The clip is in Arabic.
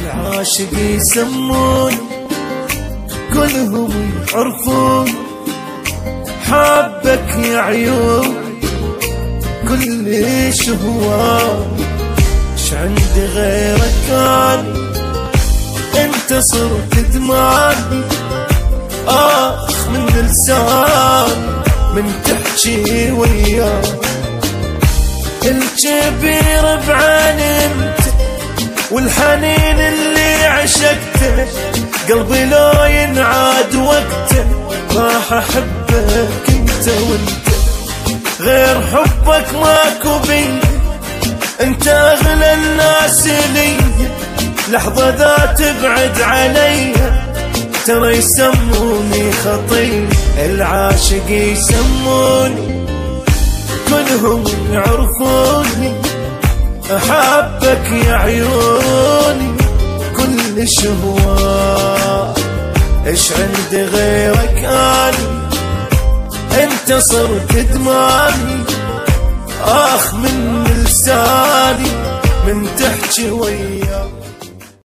العاشق يسمون كلهم يعرفون حبك يا عيون كل شهوة. ايش عندي غيرك اني انت صرت دماني اخ من لساني من تحكي وياك. الكبير بعين انت والحنين اللي عشقته قلبي لو ينعاد وقته راح احبك انت وانت غير حبك ماكو بي. انت اغلى الناس لي لحظة ذا تبعد علي ترى يسموني خطير. العاشق يسموني كلهم يعرفوني أحبك يا عيوني كل شهوة. إيش عندي غيرك أني أنت صرت دماني آخ من